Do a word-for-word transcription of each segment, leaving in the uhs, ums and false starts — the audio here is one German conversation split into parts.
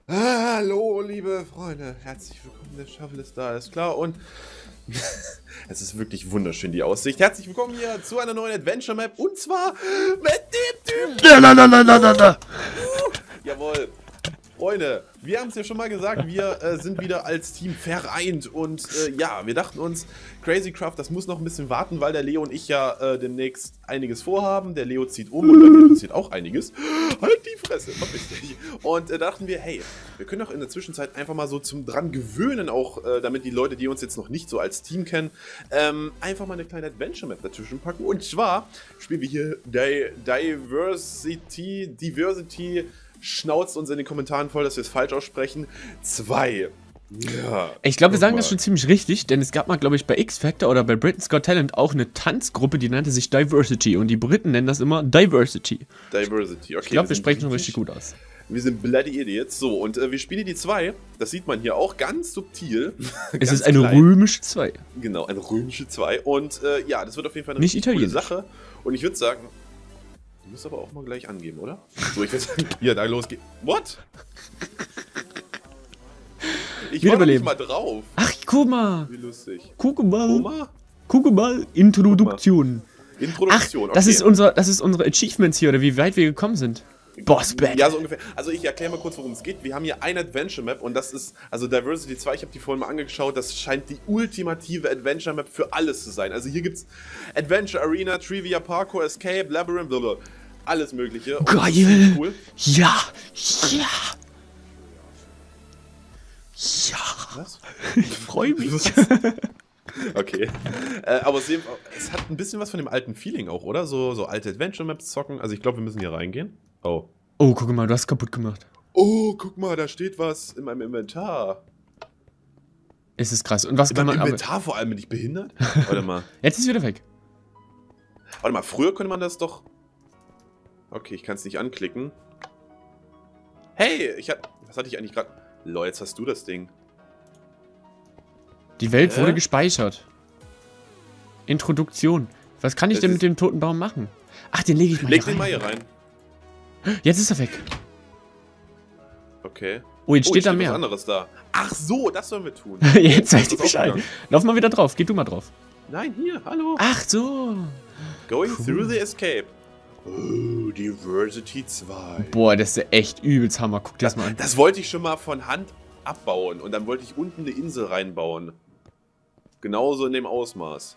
Hallo, liebe Freunde. Herzlich willkommen, der Shuffle ist da, ist klar. Und es ist wirklich wunderschön, die Aussicht. Herzlich willkommen hier zu einer neuen Adventure Map. Und zwar mit dem Typ. Ja, na, na, na, na, na, na. Jawohl. Freunde, wir haben es ja schon mal gesagt, wir äh, sind wieder als Team vereint und äh, ja, wir dachten uns, Crazycraft, das muss noch ein bisschen warten, weil der Leo und ich ja äh, demnächst einiges vorhaben. Der Leo zieht um und bei mir passiert auch einiges. Halt die Fresse, verpiss dich. Und äh, dachten wir, hey, wir können doch in der Zwischenzeit einfach mal so zum dran gewöhnen, auch äh, damit die Leute, die uns jetzt noch nicht so als Team kennen, ähm, einfach mal eine kleine Adventure-Map dazwischen packen. Und zwar spielen wir hier Di Diversity, Diversity, schnauzt uns in den Kommentaren voll, dass wir es falsch aussprechen. Zwei. Ja. Ich glaube, wir sagen das schon ziemlich richtig, denn es gab mal, glaube ich, bei X-Factor oder bei Britain's Got Talent auch eine Tanzgruppe, die nannte sich Diversity und die Briten nennen das immer Diversity. Diversity, okay. Ich glaube, wir, wir sprechen schon richtig gut aus. Wir sind Bloody Idiots. So, und äh, wir spielen die zwei. Das sieht man hier auch ganz subtil. Es ganz ist eine klein. römische zwei. Genau, eine römische zwei. Und äh, ja, das wird auf jeden Fall eine Nicht coole italienisch. Sache. Und ich würde sagen, du musst aber auch mal gleich angeben, oder? So, ich würde sagen, hier, da los geht's. What? Ich war noch nicht mal drauf. Ach, guck mal. Wie lustig. Guck mal. Oma? Guck mal. Introduktion. Introduktion, Ach, das okay. ist unser, das ist unsere Achievements hier, oder wie weit wir gekommen sind. Boss Battle. Ja, so ungefähr. Also ich erkläre mal kurz, worum es geht. Wir haben hier eine Adventure Map und das ist, also Diversity zwei, ich habe die vorhin mal angeschaut, das scheint die ultimative Adventure Map für alles zu sein. Also hier gibt's Adventure Arena, Trivia, Parkour, Escape, Labyrinth, blablabla. Alles mögliche. Und Geil. Cool. Ja. Ja. Ja. Was? Ich freue mich. Okay. Äh, aber es, es hat ein bisschen was von dem alten Feeling auch, oder? So, so alte Adventure Maps zocken. Also ich glaube, wir müssen hier reingehen. Oh. Oh, guck mal, du hast kaputt gemacht. Oh, guck mal, da steht was in meinem Inventar. Es ist krass. Und was In kann meinem man Inventar aber... vor allem, bin ich behindert? Warte mal. Jetzt ist es wieder weg. Warte mal, früher konnte man das doch... Okay, ich kann es nicht anklicken. Hey, ich hab... Was hatte ich eigentlich gerade... Lol, jetzt hast du das Ding. Die Welt Hä? wurde gespeichert. Introduktion. Was kann ich Das denn ist- mit dem toten Baum machen? Ach, den lege ich mal Leg hier den rein. mal hier rein. Jetzt ist er weg. Okay. Oh, jetzt Oh, steht da was mehr. anderes da. Ach so, das sollen wir tun. Jetzt Das weiß ich ist Bescheid. aufgegangen. Lauf mal wieder drauf. Geh du mal drauf. Nein, hier, hallo. Ach so. Going cool. through the escape. Oh, Diversity zwei. Boah, das ist ja echt übelst Hammer. Guck dir das mal an. Das wollte ich schon mal von Hand abbauen und dann wollte ich unten eine Insel reinbauen. Genauso in dem Ausmaß.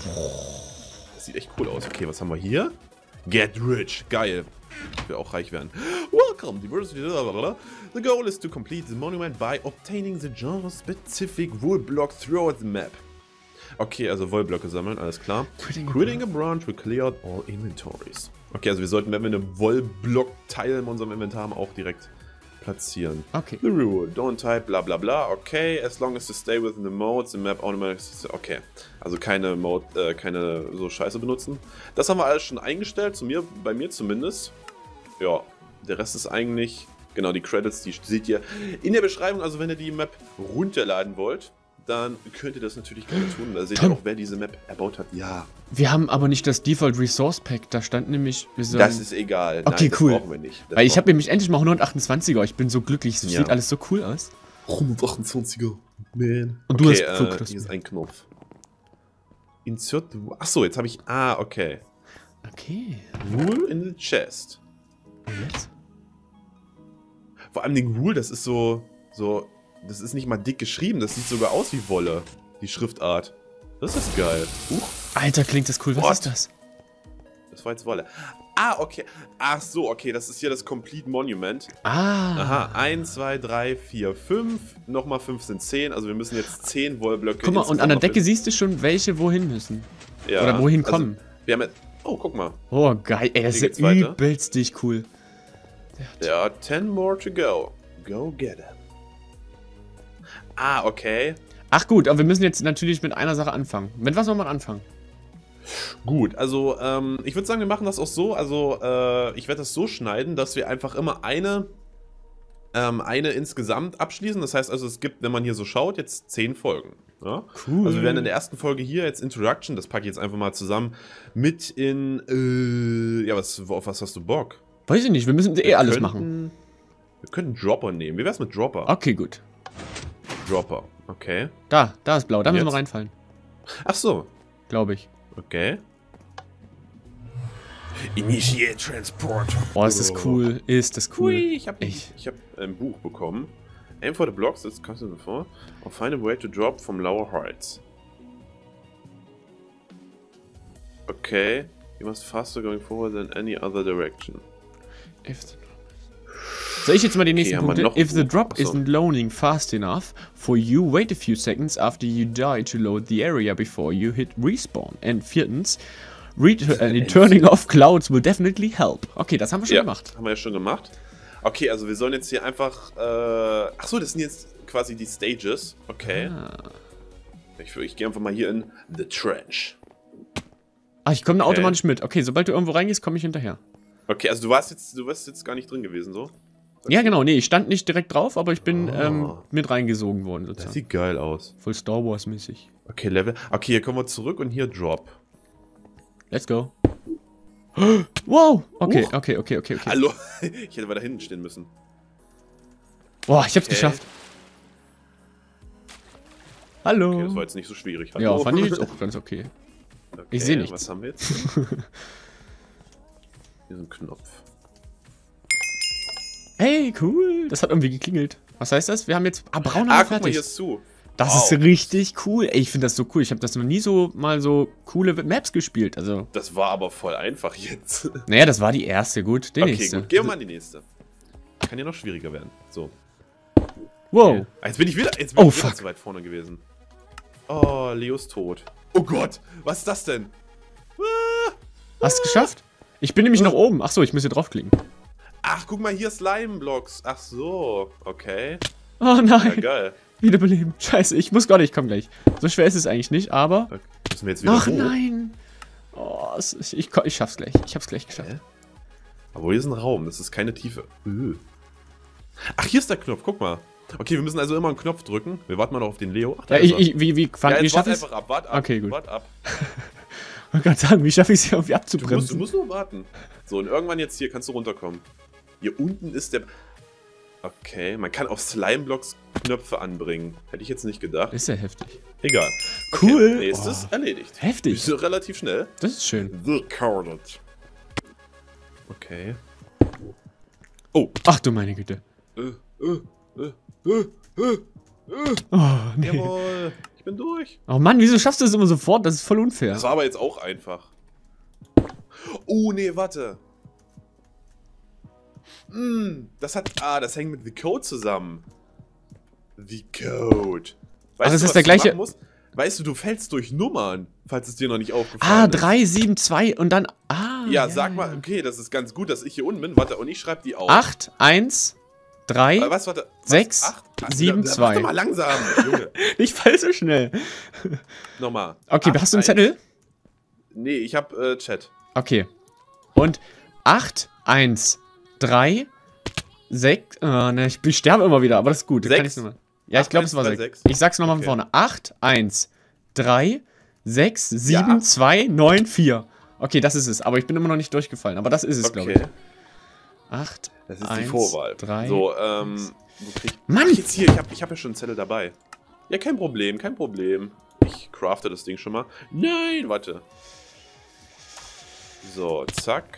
Das sieht echt cool aus. Okay, was haben wir hier? Get rich. Geil. Ich will auch reich werden. Welcome, Diversity. The goal is to complete the monument by obtaining the genre-specific wool block throughout the map. Okay, also Wollblöcke sammeln, alles klar. Quitting a Quitting a branch will clear out all inventories. Okay, also wir sollten, wenn wir eine Wollblock-Teil in unserem Inventar haben, auch direkt platzieren. Okay. The rule, don't type bla bla bla. Okay, as long as you stay within the modes, the map automatically... Okay, also keine Mode, äh, keine so Scheiße benutzen. Das haben wir alles schon eingestellt, zu mir, bei mir zumindest. Ja, der Rest ist eigentlich... Genau, die Credits, die seht ihr in der Beschreibung. Also wenn ihr die Map runterladen wollt, dann könnt ihr das natürlich gerne tun. Da seht ihr Tom. auch, wer diese Map erbaut hat. Ja, Wir haben aber nicht das Default Resource Pack. Da stand nämlich... Wir sollen, das ist egal. Okay, Nein, cool. das brauchen wir nicht. Das weil ich habe brauchen nämlich endlich mal hundertachtundzwanziger. Ich bin so glücklich. Es Ja. sieht alles so cool aus. wir- hundertachtundzwanziger. Man. Und du okay, hast äh, Fokus. hier ist ein Knopf. Insert... Achso, jetzt habe ich... Ah, okay. Okay. Wool in the chest. Und jetzt? Vor allem den Wool, das ist so... so das ist nicht mal dick geschrieben. Das sieht sogar aus wie Wolle. Die Schriftart. Das ist geil. Huch. Alter, klingt das cool. Was What? ist das? Das war jetzt Wolle. Ah, okay. Ach so, okay. Das ist hier das Complete Monument. Ah. Aha. eins, zwei, drei, vier, fünf. Nochmal fünf sind zehn. Also wir müssen jetzt zehn Wollblöcke... Guck mal, und an der insgesamt Decke noch siehst du schon, welche wohin müssen. hin- ja. Oder wohin also, kommen. Wir haben jetzt... Oh, guck mal. Oh, geil. Ey, das Hier ist geht's ja weiter. übelstig cool. There are ten more to go. Go get them. Ah, okay. Ach gut, aber wir müssen jetzt natürlich mit einer Sache anfangen. Mit was soll man anfangen? Gut, also ähm, ich würde sagen, wir machen das auch so. Also äh, ich werde das so schneiden, dass wir einfach immer eine, ähm, eine insgesamt abschließen. Das heißt also, es gibt, wenn man hier so schaut, jetzt zehn Folgen. Ja? Cool. Also wir werden in der ersten Folge hier jetzt Introduction, das packe ich jetzt einfach mal zusammen, mit in, äh, ja, was, auf was hast du Bock? Weiß ich nicht, wir müssen eh Wir alles könnten- machen. Wir könnten Dropper nehmen. Wie wär's mit Dropper? Okay, gut. Dropper. Okay. Da, da ist blau. Da müssen wir Jetzt? reinfallen. Ach so. Glaube ich. Okay. Initiate Transport. Oh, ist das cool. Ist das cool. Hui, ich habe Ich- ich hab ein Buch bekommen. Aim for the blocks, that's constant before. Or find a way to drop from lower heights. Okay. You must faster going forward than any other direction. If the... Soll ich jetzt mal die nächsten haben wir Punkte? noch If the ein Buch? drop Achso. isn't loading fast enough for you, wait a few seconds after you die to load the area before you hit respawn. Und viertens, Ret uh, turning off clouds will definitely help. Okay, das haben wir schon Ja, gemacht. haben wir ja schon gemacht. Okay, also wir sollen jetzt hier einfach... Äh, Achso, das sind jetzt quasi die Stages. Okay. Ah, Ich, ich gehe einfach mal hier in The Trench. ah ich komme da Okay. automatisch mit. Okay, sobald du irgendwo reingehst, komme ich hinterher. Okay, also du warst jetzt, du warst jetzt gar nicht drin gewesen, so? Ja, genau, nee, ich stand nicht direkt drauf, aber ich bin Oh. ähm, mit reingesogen worden, Das sozusagen. sieht geil aus. Voll Star Wars-mäßig. Okay, Level. Okay, hier kommen wir zurück und hier Drop. Let's go. Wow! Okay, Huch. okay, okay, okay, okay. Hallo? Ich hätte mal da hinten stehen müssen. Boah, ich hab's Okay. geschafft. Hallo. Okay, das war jetzt nicht so schwierig. ja, Hallo? fand ich jetzt auch ganz okay. Okay, ich seh nichts. Was haben wir jetzt? Hier ist ein Knopf. Hey, cool. Das hat irgendwie geklingelt. Was heißt das? Wir haben jetzt... Ah, braun haben Ah, wir guck mal, fertig. hier ist zu. Das Wow. ist richtig cool. Ey, ich finde das so cool. Ich habe das noch nie so mal so coole Maps gespielt. Also, Das war aber voll einfach jetzt. naja, das war die erste. Gut, die Okay, nächste. gut. Gehen wir mal an die nächste. Kann ja noch schwieriger werden. So. Wow. Ah, jetzt bin ich wieder, jetzt bin Oh, ich wieder fuck. zu weit vorne gewesen. Oh, Leo ist tot. Oh Gott, was ist das denn? Ah, Hast du es geschafft? Ich bin nämlich Äh. noch oben. Ach so, ich muss hier draufklicken. Ach, guck mal, hier Slime-Blocks. Ach so, okay. Oh Ja, nein. geil. Wiederbeleben. Scheiße, ich muss gar nicht. Ich komm gleich. So schwer ist es eigentlich nicht, aber... Okay. Müssen wir jetzt wieder Ach hoch? nein. Oh, es ist, ich, ich schaff's gleich. Ich hab's gleich geschafft. Hä? Aber hier ist ein Raum, das ist keine Tiefe. Äh. Ach, hier ist der Knopf, guck mal. Okay, wir müssen also immer einen Knopf drücken. Wir warten mal noch auf den Leo. Ach, da Ja, ist ich, er. ich, wie, wie, fand, ja, wie jetzt schaff wart ich's? einfach ab, wart ab. Okay, gut. Wart ab. Ich wollte gerade sagen, wie schaffe ich es hier irgendwie Du musst, du abzubremsen? musst nur warten. So, und irgendwann jetzt hier kannst du runterkommen. Hier unten ist der... Okay, man kann auf Slime-Blocks Knöpfe anbringen. Hätte ich jetzt nicht gedacht. Ist ja heftig. Egal. Cool. Nächstes Oh. erledigt. Heftig. Ist relativ schnell. Das ist schön. The Carded. Okay. Oh. Ach du meine Güte. Äh, äh, äh, äh, äh. Oh, nee. Jawohl. Ich bin durch. Oh Mann, wieso schaffst du das immer sofort? Das ist voll unfair. Das war aber jetzt auch einfach. Oh, nee, warte. Hm, das hat... Ah, das hängt mit The Code zusammen. The Code. Weißt Ach, ist du, das was der du gleiche- machen musst? Weißt du, du fällst durch Nummern, falls es dir noch nicht aufgefallen Ah, ist. drei, sieben, zwei und dann... Ah, Ja, sag mal, okay, das ist ganz gut, dass ich hier unten bin. Warte, und ich schreibe die auf. acht, eins, drei, Äh, was, warte. Was? sechs, Acht? Ach, sieben, mach zwei. Doch mal langsam, Junge. ich fall so schnell. Nochmal. Okay, Acht, hast du einen eins. Zettel? Nee, ich hab äh, Chat. Okay. Und acht, eins, drei, sechs... Oh, ne, ich, ich sterbe immer wieder, aber das ist gut. Sechs? Kann ich's nochmal. Ja, ich Acht, glaube, eins, es war drei, sechs. sechs. Ich sag's nochmal Okay. von vorne. acht, eins, drei, sechs, sieben, Ja. zwei, neun, vier. Okay, das ist es. Aber ich bin immer noch nicht durchgefallen. Aber das ist es, glaube ich. Okay, acht, das ist die eins, Vorwahl. drei... So, ähm... Wo krieg ich... Mann! Ach, jetzt hier, ich hab, ich hab ja schon einen Zettel dabei. Ja, kein Problem, kein Problem. Ich crafte das Ding schon mal. Nein, warte. So, zack.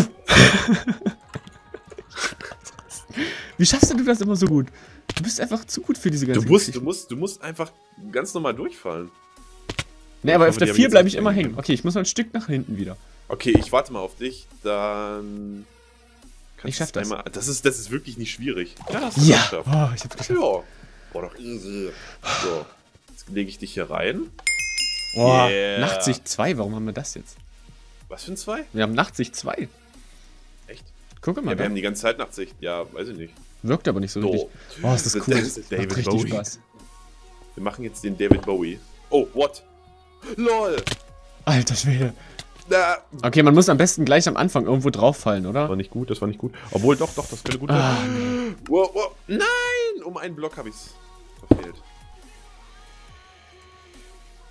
Wie schaffst du das immer so gut? Du bist einfach zu gut für diese ganze Du musst, du Geschichte. musst, du musst einfach ganz normal durchfallen. Nee, aber Ich auf hoffe, der die hab vier ich bleibe jetzt ich immer nicht hängen. Okay, ich muss noch ein Stück nach hinten wieder. Okay, ich warte mal auf dich, dann... kannst Ich schaff du es das. Einmal, das, ist, das ist wirklich nicht schwierig. Ja, hast du Ja! geschafft. Oh, ich hab's geschafft. Ja. War doch easy. So, jetzt lege ich dich hier rein. Boah, Yeah. Nachtsicht zwei, warum haben wir das jetzt? Was für ein zwei? Wir haben Nachtsicht zwei. Echt? Guck mal, Ja, wir da. haben die ganze Zeit Nachtsicht. Ja, weiß ich nicht. Wirkt aber nicht so So. richtig. Oh, ist das Das- cool. das ist David Macht richtig Bowie. Spaß. Wir machen jetzt den David Bowie. Oh, what? LOL! Alter Schwede. Na, Okay, man muss am besten gleich am Anfang irgendwo drauffallen, oder? das war nicht gut, das war nicht gut. Obwohl, doch, doch, das könnte gut Ah, sein. Wow, wow. Nein! Um einen Block habe ich's verfehlt.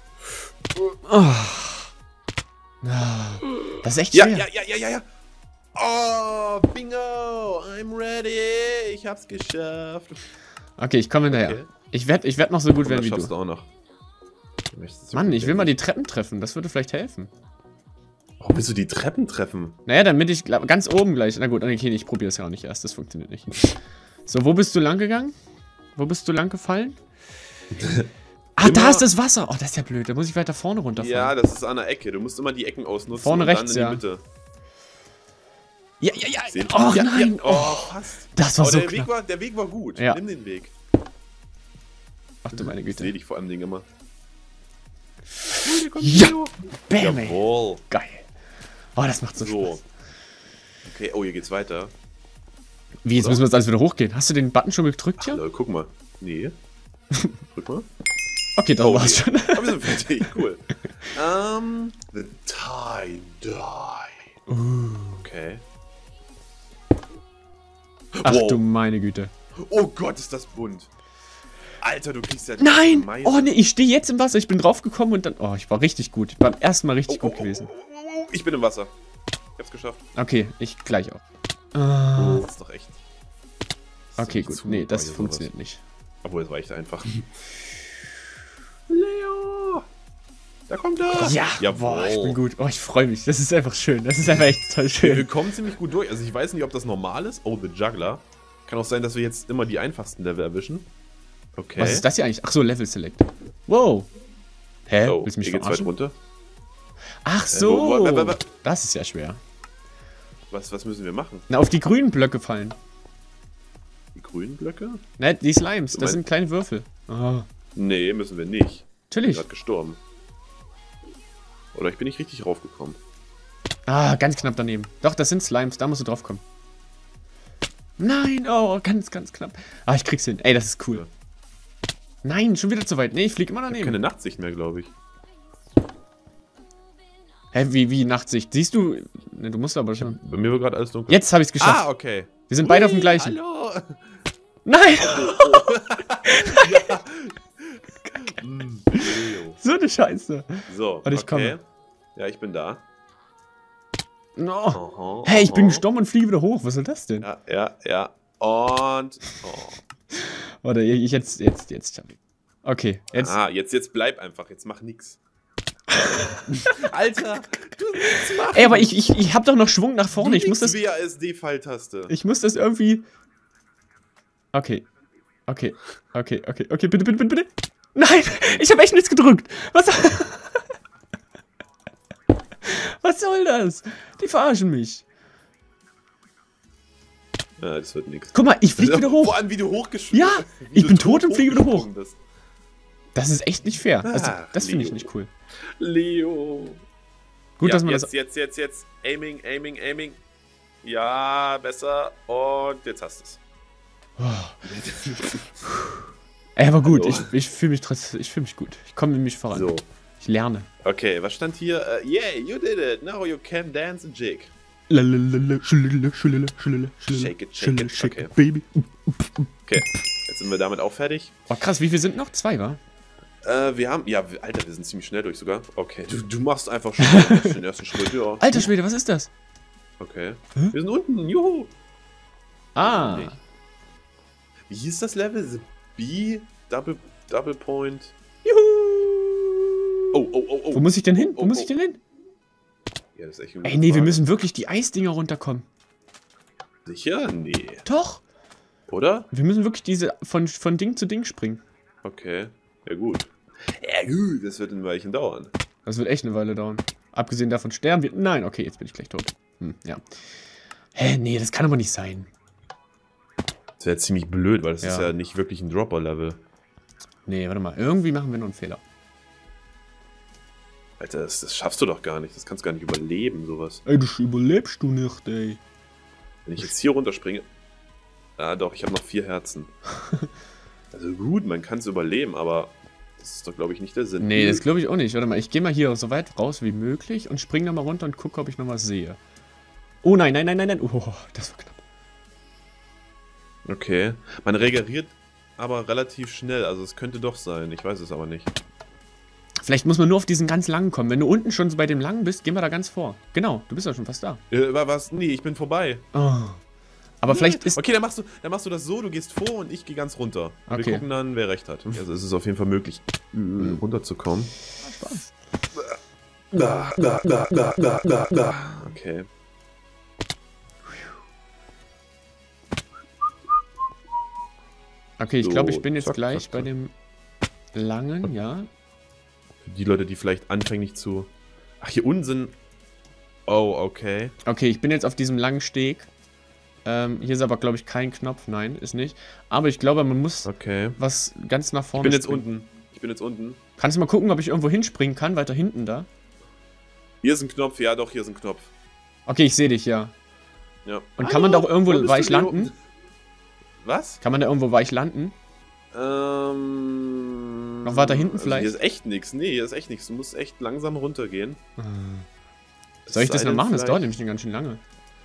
Ah. Das ist echt Ja, schwer. ja, ja, ja, ja, ja. Oh, bingo! I'm ready! Ich hab's geschafft. Okay, ich komme hinterher. Okay. Ich werde ich werd noch so gut Und werden das wie schaffst du. du auch noch. Mann, ich will mal die Treppen treffen. Das würde vielleicht helfen. Warum willst du die Treppen treffen? Naja, damit ich glaub, ganz oben gleich. Na gut, okay, ich probiere es ja auch nicht erst. Das funktioniert nicht. So, wo bist du lang gegangen? Wo bist du lang gefallen? Ah, Immer- da ist das Wasser. Oh, das ist ja blöd. Da muss ich weiter vorne runterfallen. Ja, das ist an der Ecke. Du musst immer die Ecken ausnutzen Vorne und rechts, dann ja. in die Mitte. Ja, ja, ja. Sehen- Oh ja, nein. Ja. Oh, fast. Das war Aber so der, Weg knapp. war, der Weg war gut. Ja. Nimm den Weg. Ach du meine Ich Güte. sehe dich vor allem Ding immer. Ja. Bam, ey. Jawohl. Geil. Oh, das macht so, So. Spaß. Okay, oh, hier geht's weiter. Wie, jetzt So. müssen wir jetzt alles wieder hochgehen. Hast du den Button schon gedrückt hier? Hallo, guck mal. Nee. Drück mal. Okay, das Oh, war's nee. schon. Aber wir sind fertig. Cool. Ähm, the tie dye. Okay. Ach Wow. du meine Güte. Oh Gott, ist das bunt. Alter, du kriegst ja... Nein! Mais- Oh nee, ich stehe jetzt im Wasser. Ich bin draufgekommen und dann... Oh, ich war richtig gut. Ich war beim ersten Mal richtig Oh, gut oh, gewesen. oh, oh, oh, ich bin im Wasser. Ich hab's geschafft. Okay, ich gleich auch. Ah, Das ist doch echt... das ist okay, doch gut. zu Nee, super das hier, sowas. funktioniert nicht. Obwohl, es reicht einfach. Leo! Da kommt er! Ja, boah, ich bin gut. Oh, ich freue mich. Das ist einfach schön. Das ist einfach echt total Wir schön. kommen ziemlich gut durch. Also ich weiß nicht, ob das normal ist. Oh, The Juggler. Kann auch sein, dass wir jetzt immer die einfachsten Level erwischen. Okay. Was ist das hier eigentlich? Ach so, Level Select. Wow. Hä? Oh, Willst du mich hier geht's weit verarschen? runter. Ach Äh, wo- wo- wo- wo- so. Das ist ja schwer. Was, was müssen wir machen? Na, auf die grünen Blöcke fallen. Die grünen Blöcke? Ne, die Slimes. Das meinst- sind kleine Würfel. Oh, Nee, müssen wir nicht. Ich bin natürlich. gerade gestorben. Oder ich bin nicht richtig raufgekommen. Ah, ganz knapp daneben. Doch, das sind Slimes. Da musst du drauf kommen. Nein, oh, ganz, ganz knapp. Ah, ich krieg's hin. Ey, das ist cool. Ja. Nein, schon wieder zu weit. Nee, ich flieg immer Ich hab daneben. keine Nachtsicht mehr, glaube ich. Hä, wie, wie Nachtsicht? Siehst du? Ne, du musst aber schon. Bei mir war gerade alles dunkel. Jetzt habe ich's geschafft. Ah, okay. Wir sind beide auf dem Ui, gleichen. Hallo! Nein! Mm, Leo. So eine Scheiße. So, Und ich okay. komme. Ja, ich bin da. No. Aha, Hey, ich bin aha. gestorben und fliege wieder hoch. Was soll das denn? Ja, ja, ja. Und... Oh. Warte, ich jetzt, jetzt, jetzt. Okay, jetzt. Ah, jetzt, jetzt bleib einfach. Jetzt mach nix. Alter, du nichts machen. Ey, aber ich, ich, ich hab doch noch Schwung nach vorne. Ich muss das. W A S D-Pfeiltaste. Ich muss das irgendwie. Okay. Okay. Okay, okay, okay, bitte, bitte, bitte, bitte. Nein! Ich habe echt nichts gedrückt! Was? Was soll das? Die verarschen mich. Ja, das wird nix. Guck mal, ich fliege wieder Vor hoch. allem, wie du hochgeschwungen Ja, wie ich du bin tot und fliege wieder hoch. hochgesprungen bist. Das ist echt nicht fair. Also, Ach, das finde ich Leo. nicht cool. Leo. Gut, ja, dass man jetzt, das. jetzt, jetzt, jetzt. Aiming, aiming, aiming. Ja, besser. Und jetzt hast du es. Ey, aber gut, Hallo. ich, ich fühle mich trotzdem. Ich fühle mich gut. Ich komme nämlich voran. So. Ich lerne. Okay, was stand hier? Uh, yeah, you did it. Now you can dance and jig. Lalalala, schulele, schulele, schulele, schulele, Shake it, shake it, shake okay. it, baby. Okay, jetzt sind wir damit auch fertig. Oh, krass, wie viel sind noch? Zwei, wa? Äh, wir haben, ja, wir- Alter, wir sind ziemlich schnell durch sogar. Okay, du, du machst einfach schon den ersten Schritt, ja. Alter Schwede, was ist das? Okay. Hä? Wir sind unten, juhu. Ah. Nee. Wie hieß das Level? The B, Double, Double Point. Juhu. Oh, oh, oh, oh. Wo muss ich denn hin? Oh, Wo muss oh, ich denn hin? Ja, das ist echt eine Ey, gute nee, wir Frage. müssen wirklich die Eisdinger runterkommen. Sicher? Nee. Doch. Oder? Wir müssen wirklich diese von, von Ding zu Ding springen. Okay. Ja, gut. Ja, gut. Das wird ein Weilchen dauern. Das wird echt eine Weile dauern. Abgesehen davon sterben wir. Nein, okay, jetzt bin ich gleich tot. Hm, ja. Hä, nee, das kann aber nicht sein. Das wäre ziemlich blöd, weil das ist Ja. ja nicht wirklich ein Dropper-Level. Nee, warte mal. Irgendwie machen wir noch einen Fehler. Alter, das, das schaffst du doch gar nicht. Das kannst du gar nicht überleben, sowas. Ey, das überlebst du nicht, ey. Wenn ich jetzt hier runterspringe... Ah, doch, ich habe noch vier Herzen. Also gut, man kann es überleben, aber... Das ist doch, glaube ich, nicht der Sinn. Nee, das glaube ich auch nicht. Warte mal, ich gehe mal hier so weit raus wie möglich und springe da mal runter und gucke, ob ich noch was sehe. Oh nein, nein, nein, nein, nein. Oh, das war knapp. Okay. Man regeneriert aber relativ schnell, also es könnte doch sein. Ich weiß es aber nicht. Vielleicht muss man nur auf diesen ganz langen kommen. Wenn du unten schon so bei dem langen bist, gehen wir da ganz vor. Genau, du bist ja schon fast da. Äh, was? Nee, ich bin vorbei. Oh. Aber vielleicht ist... Okay, dann machst, du, dann machst du das so, du gehst vor und ich gehe ganz runter. Und Okay. wir gucken dann, wer recht hat. Also es ist auf jeden Fall möglich, äh, runterzukommen. Spaß. Okay. Okay, ich So, glaube, ich bin jetzt zack, gleich zack, bei zack. dem langen, ja. Für die Leute, die vielleicht anfänglich zu... Ach, hier unten sind... Oh, okay. Okay, ich bin jetzt auf diesem langen Steg. Ähm, hier ist aber, glaube ich, kein Knopf. Nein, ist nicht. Aber ich glaube, man muss Okay. was ganz nach Ich vorne bin jetzt springen. unten. Ich bin jetzt unten. Kannst du mal gucken, ob ich irgendwo hinspringen kann? Weiter hinten da? Hier ist ein Knopf. Ja, doch, hier ist ein Knopf. Okay, ich sehe dich, ja. Ja. Und kann man da auch irgendwo Wo bist weich du, Leo? landen? Was? Kann man da irgendwo weich landen? Ähm... Noch weiter hinten also vielleicht? Hier ist echt nichts. Nee, hier ist echt nichts. Du musst echt langsam runtergehen. Soll ich das sei noch denn machen? Das vielleicht- dauert nämlich ganz schön lange.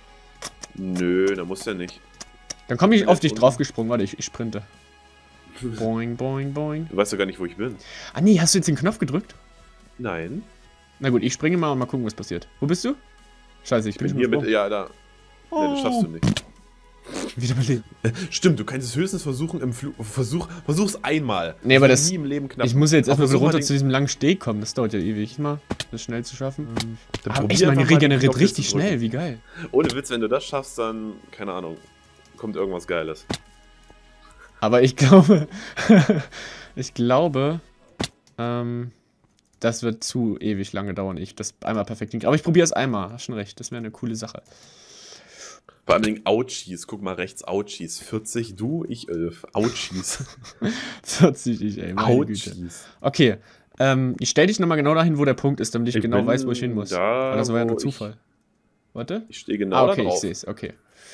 Nö, da muss ja nicht. Dann komme ich bin auf jetzt dich unten. draufgesprungen. Warte, ich, ich sprinte. Boing, boing, boing. Du weißt doch gar nicht, wo ich bin. Ah nee, hast du jetzt den Knopf gedrückt? Nein. Na gut, ich springe mal und mal gucken, was passiert. Wo bist du? Scheiße, ich, Ich bin schon hier mit... gesprungen. Ja, da. Oh. Nee, das schaffst du nicht. Wieder überleben. Stimmt, du kannst es höchstens versuchen im Flug. Versuch, versuch's einmal. Nee, aber wird das- nie im Leben knapp. Ich muss jetzt Auch erstmal wieder versuch mal runter den- zu diesem langen Steg kommen. Das dauert ja ewig, mal das schnell zu schaffen. Dann Aber probier echt, man einfach mal den regeneriert Knopf jetzt richtig zu drücken. schnell, wie geil. Ohne Witz, wenn du das schaffst, dann, keine Ahnung, kommt irgendwas Geiles. Aber ich glaube, ich glaube, ähm, das wird zu ewig lange dauern, ich das einmal perfekt hinkriege. Aber ich probiere es einmal, hast schon recht, das wäre eine coole Sache. Vor allem den Ouchies, guck mal rechts, Ouchies. vierzig, du, ich elf. Ouchies. vierzig, ich, ey, meine Güte. Ouchies. Okay, ähm, ich stell dich nochmal genau dahin, wo der Punkt ist, damit ich, Ich genau bin weiß, wo ich hin muss. da, Aber das war ja wo nur ich- Zufall. Warte. Ich stehe genau Ah, da okay, ich drauf. sehe es, okay.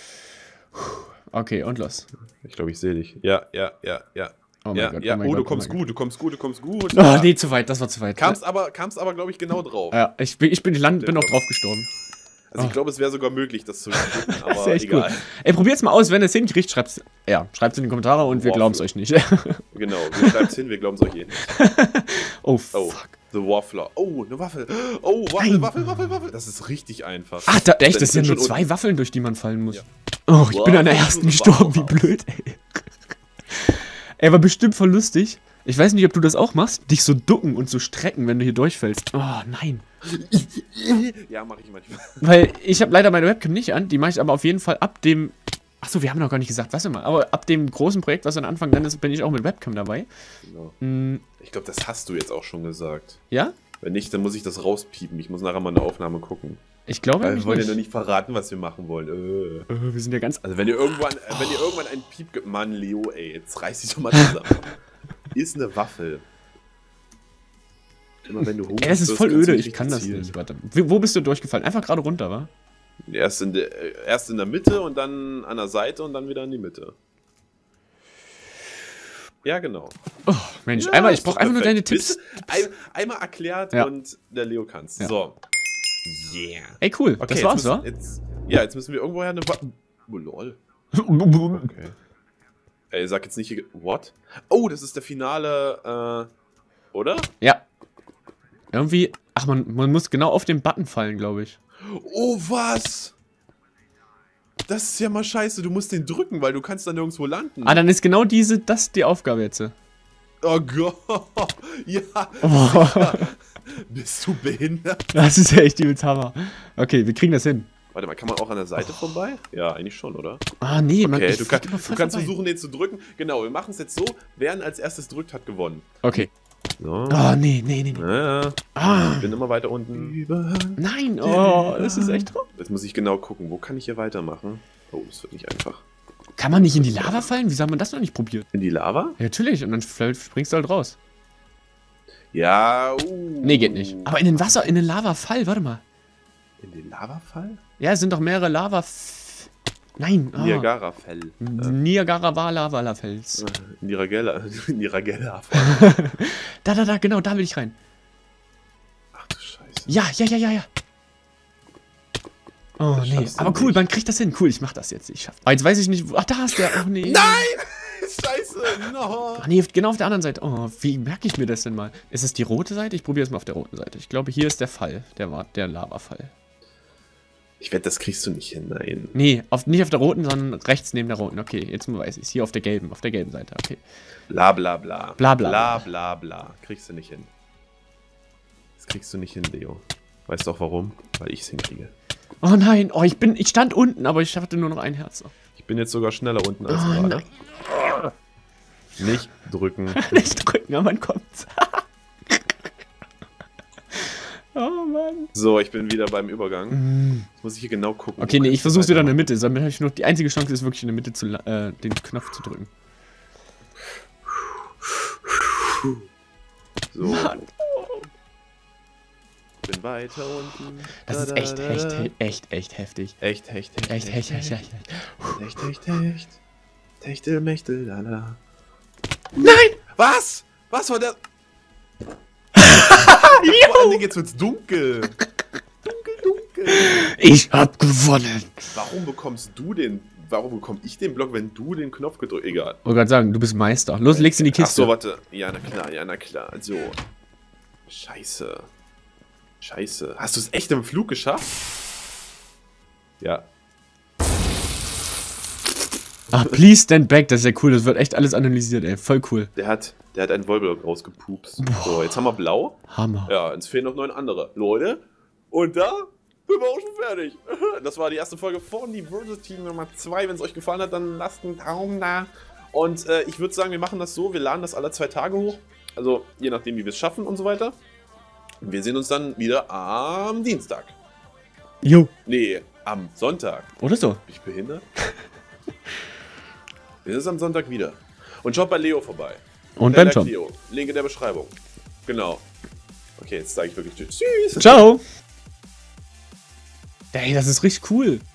Okay, und los. Ich glaube, ich sehe dich. Ja, ja, ja, ja. Oh mein ja, Gott, ja. oh mein Oh, Gott, du oh kommst mein gut, du kommst gut, du kommst gut. Gott. Oh, nee, zu weit, das war zu weit. Kamst aber, kamst aber glaube ich, genau drauf. Ja, ich bin, ich bin, ich land, bin auch drauf gestorben. Also ich Oh. glaube, es wäre sogar möglich, das zu drücken, Das aber ist echt egal. gut. Ey, probiert's mal aus, wenn ihr es hinkriegt, schreibt's, ja, schreibt's in die Kommentare und wir Waffle. glauben es euch nicht. Genau, wir schreibt's hin, wir glauben es euch eh nicht. Oh, Oh, fuck. The Waffler. Oh, eine Waffel. Oh, Waffel, Nein. Waffel, Waffel, Waffel. Das ist richtig einfach. Ach, da, echt, Denn das ich sind bin nur schon zwei unten. Waffeln, durch die man fallen muss. Ja. Oh, ich bin an der Wow. ersten gestorben, wie Wow. blöd, ey. Ey, war bestimmt voll lustig. Ich weiß nicht, ob du das auch machst, dich so ducken und so strecken, wenn du hier durchfällst. Oh, nein. Ja, mache ich manchmal. Weil ich habe leider meine Webcam nicht an, die mache ich aber auf jeden Fall ab dem... Achso, wir haben noch gar nicht gesagt, was immer. Aber ab dem großen Projekt, was am Anfang dann ist, bin ich auch mit Webcam dabei. Genau. Hm, Ich glaube, das hast du jetzt auch schon gesagt. ja? Wenn nicht, dann muss ich das rauspiepen. Ich muss nachher mal eine Aufnahme gucken. Ich glaube Weil wir nämlich wollen ja nicht. noch nicht verraten, was wir machen wollen. Äh. Äh, wir sind ja ganz... Also wenn ihr irgendwann, äh, wenn ihr irgendwann einen Piep gibt, Mann, Leo, ey, jetzt reiß dich doch mal zusammen. Ist eine Waffel. Immer wenn du hoch Ey, das ist wirst, voll kannst du öde, nicht ich kann das zielen. nicht. Warte. Wo wo bist du durchgefallen? Einfach gerade runter, wa? Erst in, der, äh, erst in der Mitte und dann an der Seite und dann wieder in die Mitte. Ja, genau. Oh, Mensch, Ja, einmal, ich ist brauche doch einfach nur deine perfekt. Tipps. Wisst ihr? Ein, einmal erklärt Ja. und der Leo kann's. Ja. So. Yeah. Ey, cool, Okay, das jetzt war's, müssen, wa? jetzt, ja, jetzt müssen wir irgendwoher eine Wa Oh, lol. Okay. Ey, sag jetzt nicht hier... What? Oh, das ist der finale... Äh, oder? Ja. Irgendwie... Ach, man, man muss genau auf den Button fallen, glaube ich. Oh, was? Das ist ja mal scheiße. Du musst den drücken, weil du kannst dann nirgendwo landen. Ah, dann ist genau diese, das die Aufgabe jetzt. Oh Gott. Ja. Oh, Bist du behindert? das ist ja echt übelst Hammer. Okay, wir kriegen das hin. Warte mal, kann man auch an der Seite vorbei? Ja, eigentlich schon, oder? Ah, nee, man, Okay, ich du, flieg kann, immer du voll kannst vorbei. versuchen, den zu drücken. Genau, wir machen es jetzt so. Wer ihn als erstes drückt, hat gewonnen. Okay. So. Oh, nee, nee, nee, nee. Ja, Ah, ich bin immer weiter unten. nein, oh, das ist echt traurig. Jetzt muss ich genau gucken, wo kann ich hier weitermachen? Oh, das wird nicht einfach. Kann man nicht in die Lava fallen? Wieso haben wir das noch nicht probiert? In die Lava? Ja, natürlich, und dann vielleicht springst du halt raus. Ja, uh. Nee, geht nicht. Aber in den Wasser, in den Lava-Fall, warte mal. In den Lavafall? Ja, es sind doch mehrere Lava... Nein, ah. Niagara-Fell. Äh, Niagara war Lava-Fels. Niragella. Niragella. Da, da, da, genau, da will ich rein. Ach du Scheiße. Ja, ja, ja, ja, ja. Oh, Das nee. schaffst du Aber cool, nicht. man kriegt das hin. Cool, ich mach das jetzt. Ich schaff. Aber jetzt weiß ich nicht, wo... Ach, da ist der. Oh, nee. Nein! Scheiße! Scheiße, no. Ach nee, genau auf der anderen Seite. Oh, wie merke ich mir das denn mal? Ist es die rote Seite? Ich probiere es mal auf der roten Seite. Ich glaube, hier ist der Fall. Der war der Lava-Fall. Ich wette, das kriegst du nicht hin, nein. Nee, auf, nicht auf der roten, sondern rechts neben der roten. Okay, jetzt weiß ich es. Hier auf der gelben, auf der gelben Seite. Okay. Bla bla bla. Bla, bla, bla bla bla. Kriegst du nicht hin. Das kriegst du nicht hin, Leo. Weißt du auch warum? Weil ich es hinkriege. Oh nein, oh, ich bin, ich stand unten, aber ich hatte nur noch ein Herz. Ich bin jetzt sogar schneller unten als Oh gerade. nein. Nicht drücken. Nicht drücken, aber man kommt. Oh Mann. So, ich bin wieder beim Übergang. Mm. Jetzt muss ich hier genau gucken. Okay, nee, ich versuch's wieder in der Mitte. Damit habe ich noch die einzige Chance ist wirklich in der Mitte zu, äh, den Knopf zu drücken. So. Mann. Bin weiter unten. Das ist echt, echt, echt, echt, echt heftig. Echt, echt, echt. Echt, echt, echt, echt, echt. Echt, echt, echt. Techtel, Mechtel, lala. Nein! Was? Was war das? Vor allen Dingen jetzt wird's dunkel. Dunkel, dunkel. Ich hab gewonnen. Warum bekommst du den... Warum bekomme ich den Block, wenn du den Knopf gedrückt... Egal. Ich wollte gerade sagen, du bist Meister. Los, leg's in die Kiste. Ach so, warte. Ja, na klar, ja, na klar. So. Scheiße. Scheiße. Hast du es echt im Flug geschafft? Ja. Ah, please stand back. Das ist ja cool. Das wird echt alles analysiert, ey. Voll cool. Der hat, der hat einen Wollblock rausgepupst. So, jetzt haben wir blau. Hammer. Ja, uns fehlen noch neun andere. Leute. Und da sind wir auch schon fertig. Das war die erste Folge von Diversity Nummer zwei. Wenn es euch gefallen hat, dann lasst einen Daumen da. Und äh, ich würde sagen, wir machen das so. Wir laden das alle zwei Tage hoch. Also je nachdem, wie wir es schaffen und so weiter. Wir sehen uns dann wieder am Dienstag. Jo. Nee, am Sonntag. Oder so. Bin ich behindert? Wir sehen uns am Sonntag wieder. Und schaut bei Leo vorbei. Und beim Tom. Leo. Link in der Beschreibung. Genau. Okay, jetzt sage ich wirklich Tschüss. Ciao. Ey, das ist richtig cool.